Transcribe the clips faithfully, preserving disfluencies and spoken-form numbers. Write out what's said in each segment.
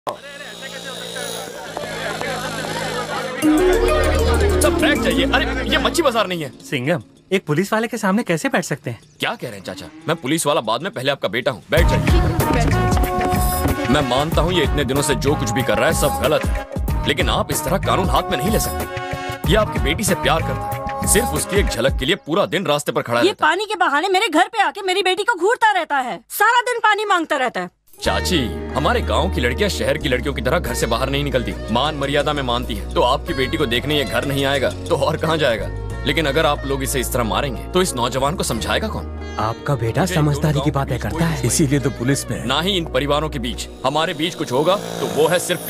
सब बैठ जाइए। अरे ये मच्छी बाजार नहीं है। सिंघम, एक पुलिस वाले के सामने कैसे बैठ सकते हैं? क्या कह रहे हैं चाचा? मैं पुलिस वाला बाद में, पहले आपका बेटा हूँ। बैठ जाइए। मैं मानता हूँ ये इतने दिनों से जो कुछ भी कर रहा है सब गलत है, लेकिन आप इस तरह कानून हाथ में नहीं ले सकते। ये आपकी बेटी से प्यार करता है, सिर्फ उसकी एक झलक के लिए पूरा दिन रास्ते पर खड़ा रहता है। ये पानी के बहाने मेरे घर पे आके मेरी बेटी को घूरता रहता है, सारा दिन पानी मांगता रहता है। चाची, हमारे गांव की लड़कियां शहर की लड़कियों की तरह घर से बाहर नहीं निकलती, मान मर्यादा में मानती है। तो आपकी बेटी को देखने ये घर नहीं आएगा तो और कहाँ जाएगा? लेकिन अगर आप लोग इसे इस तरह मारेंगे तो इस नौजवान को समझाएगा कौन? आपका बेटा समझदारी की बातें करता है, इसीलिए तो पुलिस में। ना ही इन परिवारों के बीच, हमारे बीच कुछ होगा तो वो है सिर्फ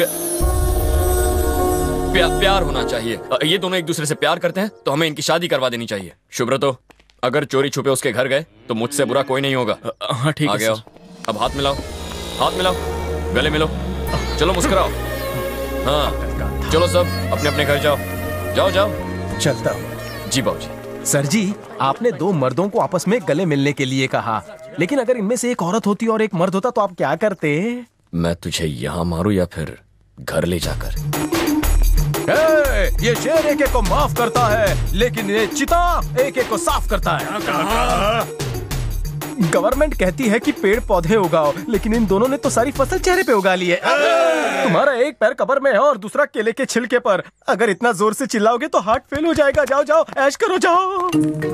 प्या, प्यार होना चाहिए। ये दोनों एक दूसरे से प्यार करते हैं तो हमें इनकी शादी करवा देनी चाहिए। शुभ्रतो, अगर चोरी छुपे उसके घर गए तो मुझसे बुरा कोई नहीं होगा। हाँ ठीक है। आगे आओ, अब हाथ मिलाओ, हाथ मिलाओ, गले मिलो, चलो मुस्कुराओ। हाँ चलो सब अपने अपने घर जाओ, जाओ जाओ। चलता हूँ। जी बाबूजी। सर जी, आपने दो मर्दों को आपस में गले मिलने के लिए कहा, लेकिन अगर इनमें से एक औरत होती और एक मर्द होता तो आप क्या करते? मैं तुझे यहाँ मारूं या फिर घर ले जाकर? ए, ये शेर एक एक को माफ करता है, लेकिन ये चिता एक एक को साफ करता है। गवर्नमेंट कहती है कि पेड़ पौधे उगाओ, लेकिन इन दोनों ने तो सारी फसल चेहरे पे उगा ली है। तुम्हारा एक पैर कब्र में है और दूसरा केले के छिलके पर। अगर इतना जोर से चिल्लाओगे तो हार्ट फेल हो जाएगा। जाओ जाओ, ऐश करो, जाओ।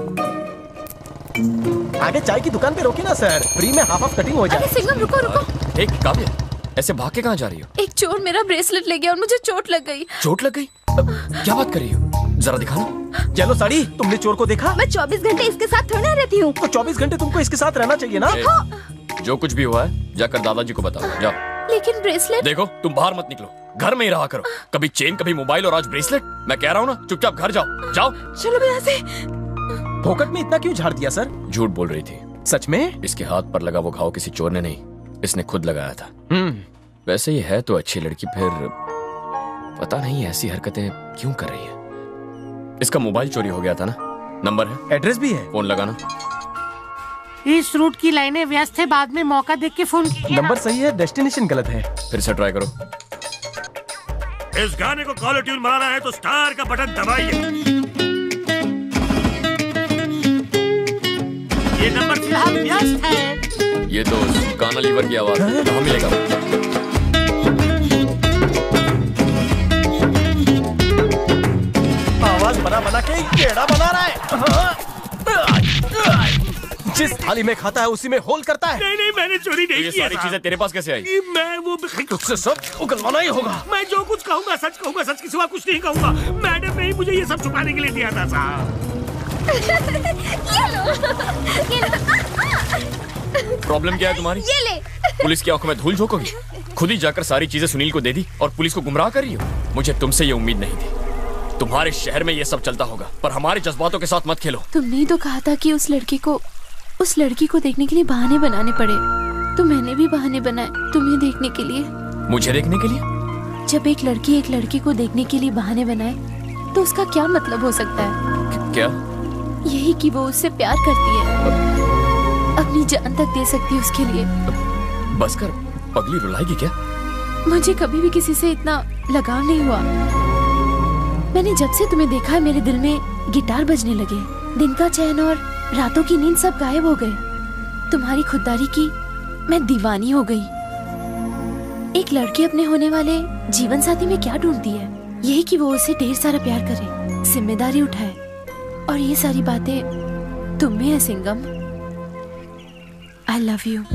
आगे चाय की दुकान पे रोकी ना सर, फ्री में हाफ हाफ कटिंग हो जाए। अरे सिंघम, रुको रुको। एक काव्य, ऐसे भाग के कहाँ जा रही हो? एक चोर मेरा ब्रेसलेट ले गया और मुझे चोट लग गई। चोट लग गई? क्या बात कर रही हो? जरा दिखाना। चलो साड़ी, तुमने चोर को देखा? मैं चौबीस घंटे इसके साथ थोड़ी रहती हूँ। तो चौबीस घंटे तुमको इसके साथ रहना चाहिए ना। जो कुछ भी हुआ है जाकर दादाजी को बताओ, जाओ। लेकिन ब्रेसलेट। देखो, तुम बाहर मत निकलो, घर में ही रहा करो। कभी चेन, कभी मोबाइल और आज ब्रेसलेट। मैं कह रहा हूँ ना, चुपचाप घर जाओ, जाओ। चलो यहाँ से। फोकट में इतना क्यों झाड़ दिया सर? झूठ बोल रही थी। सच में? इसके हाथ पर लगा वो घाव किसी चोर ने नहीं, इसने खुद लगाया था। हम्म। वैसे ये है तो अच्छी लड़की, फिर पता नहीं ऐसी हरकतें क्यों कर रही है। इसका मोबाइल चोरी हो गया था ना? नंबर है, एड्रेस भी है। फोन लगाना। इस रूट की लाइनें व्यस्त है, बाद में मौका देख के फोन। नंबर सही है, डेस्टिनेशन गलत है। फिर से ट्राई करो। इस गाने को कॉलर ट्यून बनाना है तो स्टार का बटन दबाइए। ये नंबर फिलहाल व्यस्त है। ये तो गाना लीवर की आवाज है, कहाँ मिलेगा? आवाज बना बना के टेढ़ा बना रहा है। जिस थाली में खाता है उसी में होल करता है। नहीं नहीं, मैंने चोरी नहीं ये किया। सारी चीजें तेरे पास कैसे आई? मैं वो तुझसे सब उगलवाना ही होगा। मैं जो कुछ कहूँगा सच कहूँगा, सच के सिवा कुछ नहीं कहूँगा। मैडम ने ही मुझे ये सब छुपाने के लिए दिया था साहब। प्रॉब्लम क्या है तुम्हारी? ये ले। पुलिस की आंखों में धूल झोंकोगी? खुद ही जाकर सारी चीजें सुनील को दे दी और पुलिस को गुमराह कर रही हो। मुझे तुमसे ये उम्मीद नहीं थी। तुम्हारे शहर में ये सब चलता होगा, पर हमारे जज्बातों के साथ मत खेलो। तुमने तो कहा था कि उस लड़की को उस लड़की को देखने के लिए बहाने बनाने पड़े, तो मैंने भी बहाने बनाए तुम्हें देखने के लिए। मुझे देखने के लिए? जब एक लड़की एक लड़की को देखने के लिए बहाने बनाए तो उसका क्या मतलब हो सकता है? क्या? यही कि वो उससे प्यार करती है, अपनी जान तक दे सकती है उसके लिए। बस कर, पगली रुलाएगी क्या? मुझे कभी भी किसी से इतना लगाव नहीं हुआ। मैंने जब से तुम्हें देखा है मेरे दिल में गिटार बजने लगे, दिन का चैन और रातों की नींद सब गायब हो गए। तुम्हारी खुददारी की मैं दीवानी हो गई। एक लड़की अपने होने वाले जीवन साथी में क्या ढूंढती है? यही कि वो उसे ढेर सारा प्यार करे, जिम्मेदारी उठाए, और ये सारी बातें तुम में है सिंघम। I love you.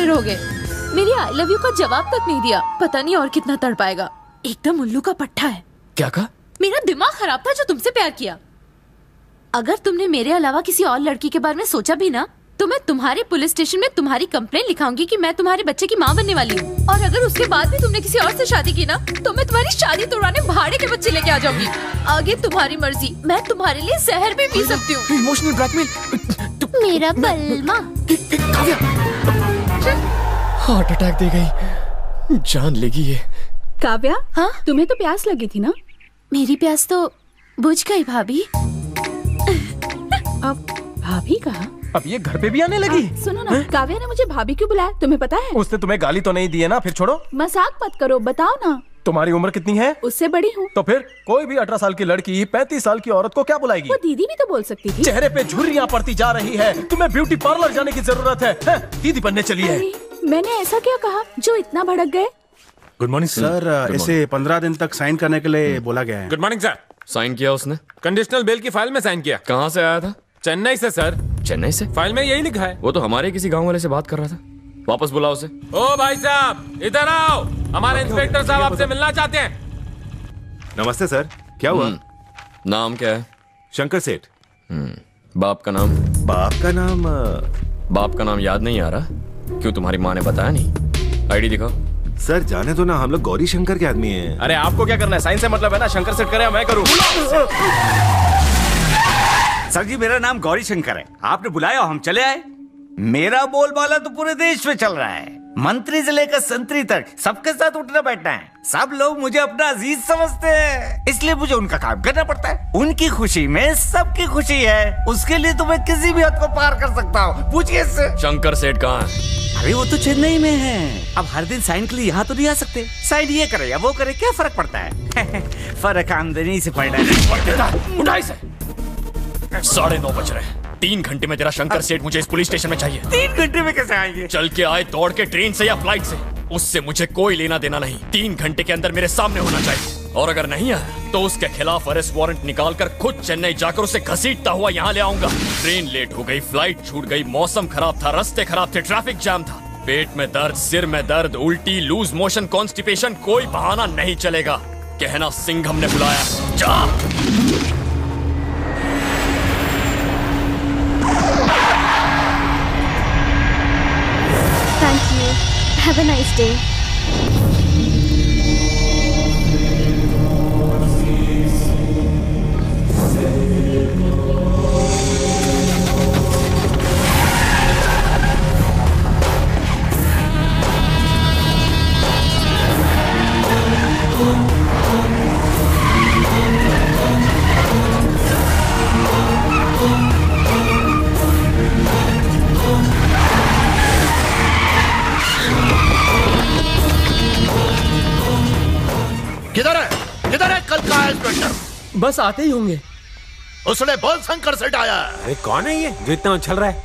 फिर हो गए। मेरी आई लव यू का जवाब तक नहीं दिया। पता नहीं और कितना तड़पाएगा। एकदम उल्लू का पट्टा है। क्या कहा? मेरा दिमाग खराब था जो तुमसे प्यार किया। अगर तुमने मेरे अलावा किसी और लड़की के बारे में सोचा भी ना, तो मैं तुम्हारे पुलिस स्टेशन में तुम्हारी कंप्लेंट लिखाऊंगी कि मैं तुम्हारे बच्चे की माँ बनने वाली हूँ। और अगर उसके बाद भी तुमने किसी और से शादी की ना, तो मैं तुम्हारी शादी तोड़वाने भाड़े के बच्चे लेके आ जाऊंगी। आगे तुम्हारी मर्जी। मैं तुम्हारे लिए जहर भी पी सकती हूँ। Emotional blackmail. मेरा बलमा। हार्ट अटैक दे गई, जान लेगी ये। काव्या, हाँ तुम्हें तो प्यास लगी थी ना? मेरी प्यास तो बुझ गई भाभी। अब भाभी कहा? अब ये घर पे भी आने लगी। आ, सुनो ना, काव्या ने मुझे भाभी क्यों बुलाया तुम्हें पता है? उसने तुम्हें गाली तो नहीं दी है ना? फिर छोड़ो, मजाक मत करो, बताओ ना। तुम्हारी उम्र कितनी है? उससे बड़ी हूँ। तो फिर कोई भी अठारह साल की लड़की पैंतीस साल की औरत को क्या बुलाएगी? वो दीदी भी तो बोल सकती थी। चेहरे पे झुर्रियाँ पड़ती जा रही है, तुम्हें ब्यूटी पार्लर जाने की जरूरत है, है? दीदी बनने चली है। मैंने ऐसा क्या कहा जो इतना भड़क गए? Good morning sir. इसे पंद्रह दिन तक साइन करने के लिए बोला गया है। Good morning sir. साइन किया उसने? कंडीशनल बेल की फाइल में साइन किया। कहाँ से आया था? चेन्नई से सर। चेन्नई से? फाइल में यही लिखा है। वो तो हमारे किसी गांव वाले से बात कर रहा था। वापस बुलाओ उसे। ओ भाई साहब इधर आओ, हमारे इंस्पेक्टर साहब आपसे मिलना चाहते हैं। नमस्ते सर, क्या हुआ? नाम क्या है? शंकर सेठ। बाप का नाम? बाप का नाम बाप का नाम याद नहीं आ रहा? क्यों, तुम्हारी माँ ने बताया नहीं? आईडी दिखाओ। सर जाने दो ना, हम लोग गौरी शंकर के आदमी हैं। अरे आपको क्या करना है? साइन से मतलब है ना, शंकर सेठ करे मैं करूँ। सर जी मेरा नाम गौरी शंकर है, आपने बुलाया हम चले आए। मेरा बोलबाला तो पूरे देश में चल रहा है, मंत्री से लेकर संतरी तक सबके साथ उठना बैठना है। सब लोग मुझे अपना अजीज समझते हैं, इसलिए मुझे उनका काम करना पड़ता है। उनकी खुशी में सबकी खुशी है, उसके लिए तो मैं किसी भी हद को पार कर सकता हूँ। पूछिए इससे। शंकर सेठ कहाँ है? अरे वो तो चेन्नई में है। अब हर दिन साइन के लिए यहाँ तो नहीं आ सकते। साइन ये करे या वो करे, क्या फर्क पड़ता है? फर्क आमदनी से पड़ता है। उठाई से। साढ़े नौ बज रहे हैं। तीन घंटे में तेरा शंकर सेठ मुझे इस पुलिस स्टेशन में चाहिए। तीन घंटे में कैसे आएंगे? चल के आए, दौड़ के, ट्रेन से या फ्लाइट से, उससे मुझे कोई लेना देना नहीं। तीन घंटे के अंदर मेरे सामने होना चाहिए, और अगर नहीं आया तो उसके खिलाफ अरेस्ट वारंट निकाल कर खुद चेन्नई जाकर उसे घसीटता हुआ यहाँ ले आऊंगा। ट्रेन लेट हो गई, फ्लाइट छूट गई, मौसम खराब था, रास्ते खराब थे, ट्रैफिक जाम था, पेट में दर्द, सिर में दर्द, उल्टी, लूज मोशन, कॉन्स्टिपेशन, कोई बहाना नहीं चलेगा। कहना सिंघम ने बुलाया। जा। Thank you. Have a nice day. किधर है? किधर है कल का इंस्पेक्टर? बस आते ही होंगे। उसने बोल शंकर सेठ आया। अरे कौन है ये जो इतना उछल रहा है?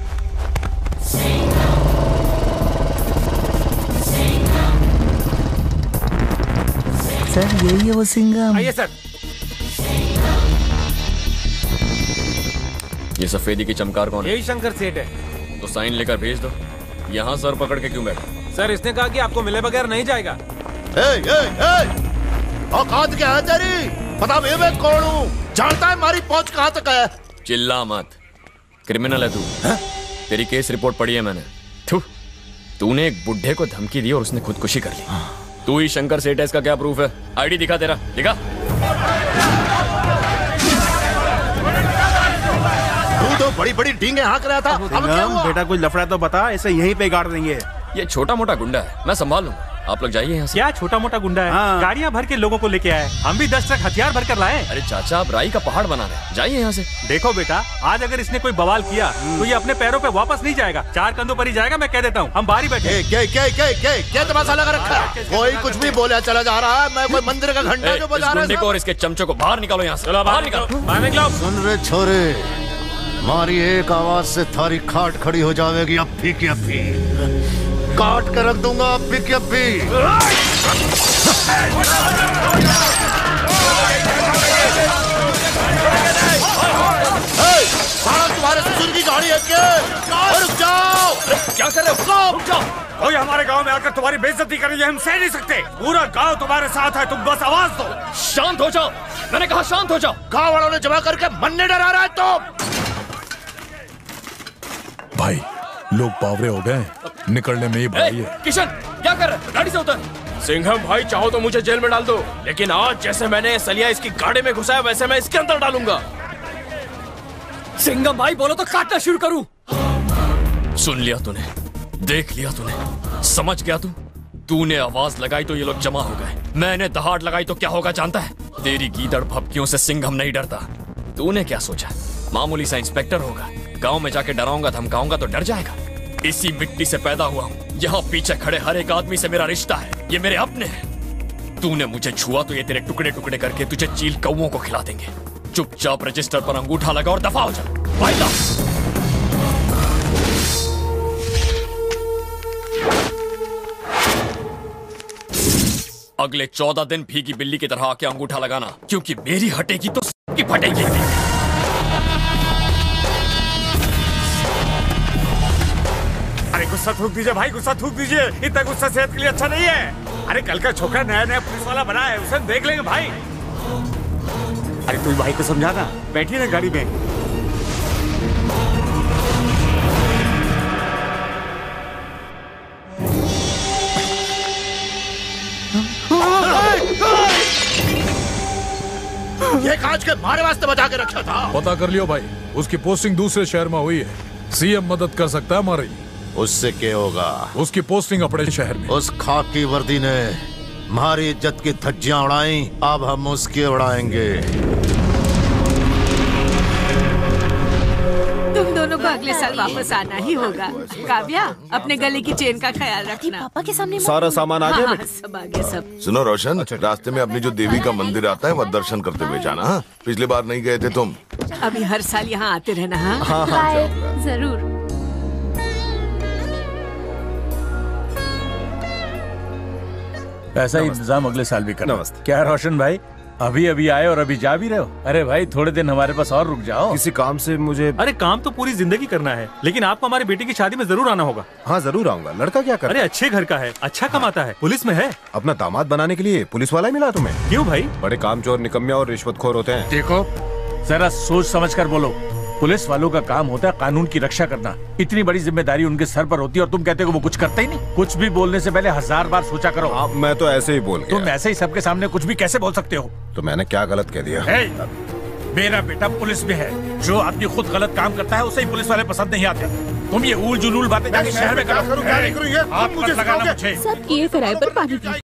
सर यही है वो सिंघम। आइए सर। ये सफेदी की चमकार कौन है? यही शंकर सेठ है। तो साइन लेकर भेज दो। यहाँ सर पकड़ के क्यों बैठा? सर इसने कहा कि आपको मिले बगैर नहीं जाएगा। ए, ए, ए, औकात क्या है तेरी? पता भी मैं कौन हूँ? जानता है हमारी पहुंच कहाँ तक है? चिल्ला मत, क्रिमिनल है तू। है? तेरी केस रिपोर्ट पढ़ी है मैंने। थू, तूने एक बुढ़े को धमकी दी और उसने खुदकुशी कर ली। तू ही शंकर सेठ है, इसका क्या प्रूफ है? आईडी दिखा तेरा, दिखा। तू तो बड़ी बड़ी डींगे हाँक रहा था, अब क्या हुआ? बेटा कुछ लफड़ा तो बता, इसे यहीं पे गाड़ देंगे। ये छोटा मोटा गुंडा है, मैं संभाल लूंगा। आप लोग जाइए यहाँ से। क्या छोटा मोटा गुंडा है? हाँ। गाड़ियाँ भर के लोगों को लेके आए, हम भी दस ट्रक हथियार भर कर लाए। अरे चाचा, आप राई का पहाड़ बना रहे हैं, जाइए यहाँ से। देखो बेटा, आज अगर इसने कोई बवाल किया तो ये अपने पैरों पे वापस नहीं जाएगा, चार कंधों पर ही जाएगा। मैं कह देता हूँ, हम बाहर ही बैठे। क्या क्या क्या क्या क्या तमाशा लगा रखा है? कोई कुछ भी बोला चला जा रहा है। मैं कोई मंदिर का घंटा जो बजा रहा है। गुंडे को और इसके चमचों को बाहर निकालो यहाँ से, बाहर निकालो, बाहर निकालो। सुन रे छोरे, हमारी एक आवाज से थारी खाट खड़ी हो जाएगी। अभी की अभी काट कर रख दूंगा, अभी की अभी। तुम्हारे ससुर की गाड़ी है क्या? रुक जाओ। क्या कर रहे हो? रुक जाओ। कोई हमारे गांव में आकर तुम्हारी बेइज्जती करे हम सह नहीं सकते। पूरा गांव तुम्हारे साथ है, तुम बस आवाज दो। शांत हो जाओ, मैंने कहा शांत हो जाओ। गांव वालों ने जमा करके मन्ने डरा रहा है तो। भाई लोग पावरे हो गए, निकलने में ही भाई है। किशन क्या कर रहे? गाड़ी से उतर। सिंघम भाई चाहो तो मुझे जेल में डाल दो, लेकिन आज जैसे मैंने सलिया इसकी गाड़ी में घुसाया वैसे मैं इसके अंदर डालूंगा। सिंघम भाई बोलो तो काटना शुरू करूं। सुन लिया तूने, देख लिया तूने, समझ गया तू। तूने आवाज लगाई तो ये लोग जमा हो गए, मैंने दहाड़ लगाई तो क्या होगा जानता है? तेरी गीदड़ भपकियों से सिंघम नहीं डरता। तूने क्या सोचा मामूली सा इंस्पेक्टर होगा, गांव में जाके डराऊंगा धमकाऊंगा तो डर जाएगा? इसी मिट्टी से पैदा हुआ हूँ, यहाँ पीछे खड़े हर एक आदमी से मेरा रिश्ता है, ये मेरे अपने हैं। तूने मुझे छुआ तो ये तेरे टुकड़े टुकड़े करके तुझे चील कौओं को खिला देंगे। चुपचाप रजिस्टर पर अंगूठा लगा और दफा हो जा। फायदा अगले चौदह दिन भीगी बिल्ली की तरह आके अंगूठा लगाना, क्योंकि मेरी हटेगी तो सबकी फटेगी। अरे गुस्सा थूक दीजिए भाई, गुस्सा थूक दीजिए। इतना गुस्सा सेहत के लिए अच्छा नहीं है। अरे कल का छोकरा नया नया पुलिस वाला बना है, उसे देख लेंगे भाई। अरे तू भाई को समझाना, बैठिए ना गाड़ी में। ये कांच के मारे वास्ते बचा के रखा था। पता कर लियो भाई, उसकी पोस्टिंग दूसरे शहर में हुई है। सीएम मदद कर सकता है हमारी। उससे क्या होगा? उसकी पोस्टिंग अपने शहर में। उस खाकी वर्दी ने हमारी इज्जत की धज्जियां उड़ाई, अब हम उसकी उड़ाएंगे। तुम दोनों को अगले साल वापस आना ही होगा। काव्या, अपने गले की चेन का ख्याल रखना। पापा के सामने सारा सामान आ गया? हाँ, हाँ, सब आ गया सब। सुनो रोशन, रास्ते में अपनी जो देवी का मंदिर आता है वह दर्शन करते हुए जाना। हाँ? पिछली बार नहीं गए थे तुम। अभी हर साल यहाँ आते रहना। हाँ हाँ, हाँ जरूर। ऐसा ही इंतजाम अगले साल भी करना। क्या रोशन भाई, अभी अभी आए और अभी जा भी रहे हो? अरे भाई थोड़े दिन हमारे पास और रुक जाओ। किसी काम से मुझे। अरे काम तो पूरी जिंदगी करना है, लेकिन आपको हमारी बेटी की शादी में जरूर आना होगा। हाँ जरूर आऊंगा। लड़का क्या कर? अरे अच्छे घर का है, अच्छा कमाता है, पुलिस में है। अपना दामाद बनाने के लिए पुलिस वाला ही मिला तुम्हें? क्यों भाई? बड़े कामचोर, निकम्मे और रिश्वतखोर होते हैं। देखो जरा सोच समझ कर बोलो। पुलिस वालों का काम होता है कानून की रक्षा करना। इतनी बड़ी जिम्मेदारी उनके सर पर होती है और तुम कहते हो वो कुछ करते ही नहीं। कुछ भी बोलने से पहले हजार बार सोचा करो। आप, मैं तो ऐसे ही बोल गया। तुम ऐसे ही सबके सामने कुछ भी कैसे बोल सकते हो? तो मैंने क्या गलत कह दिया? hey, मेरा बेटा पुलिस में है। जो आदमी खुद गलत काम करता है उसे ही पुलिस वाले पसंद नहीं आते। तुम ये ऊल जुलूल बातें जाके शहर में करो। सब किए किराए पर पानी पी